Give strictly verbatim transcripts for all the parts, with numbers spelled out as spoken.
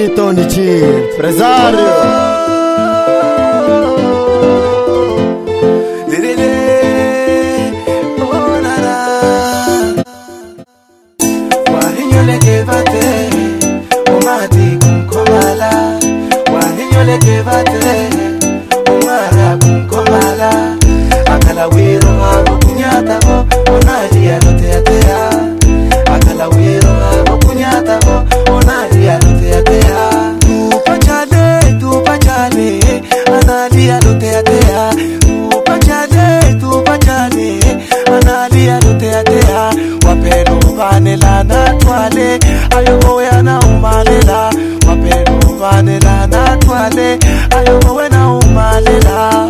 N Tony-G Empresario. Wahinholeke vate, umati kumkomala. Wahinholeke vate, umara kumkomala. Akala wiro habo kunyata bo, onali alote atea. Akala wiro habo kunyata bo, onali alote atea. Tu pachale, tu pachale, anali alote atea. Tu pachale, tu pachale, anali alote atea. Wapeno vanela na twale, ayo yana umalela. Wapeno vanela na twale, ayo yana umalela.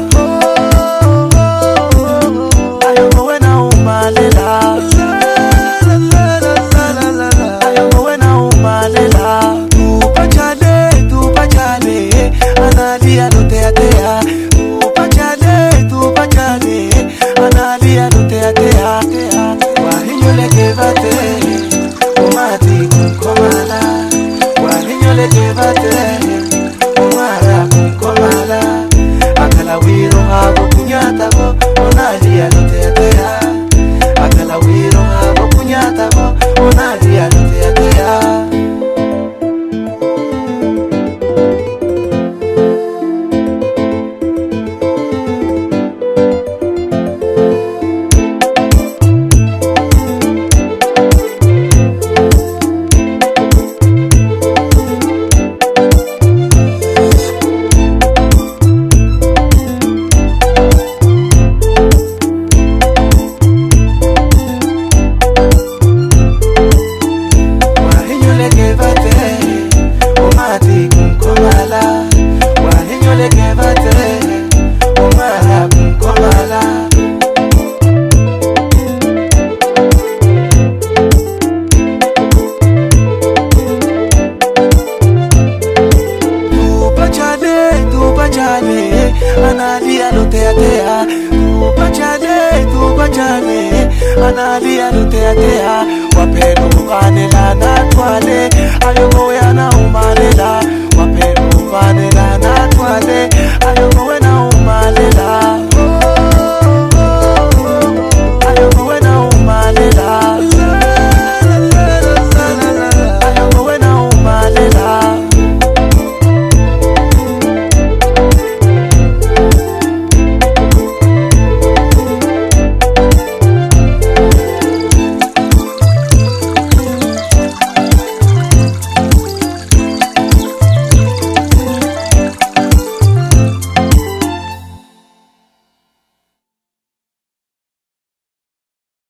Ayo yana umalela. Ayo yana umalela. Tu pachale, tu pachale, anali alote atea. Tu pachale, tu pachale, anali alote atea. Wahinholeke vate, umati kumkomala. Wahinholeke vate, umara kumkomala. Akala wiro habo kunyata bo, onali alote atea. Akala wiro habo kunyata bo, onali alote atea. Wahinholeke vate, umara kumkomala. Tu pachale, tu pachale, anali alote atea. Tu pachale, tu pachale, anali alote atea. Wapeno vanela na twale, ayo yana umalela. Wapeno vanela na twale,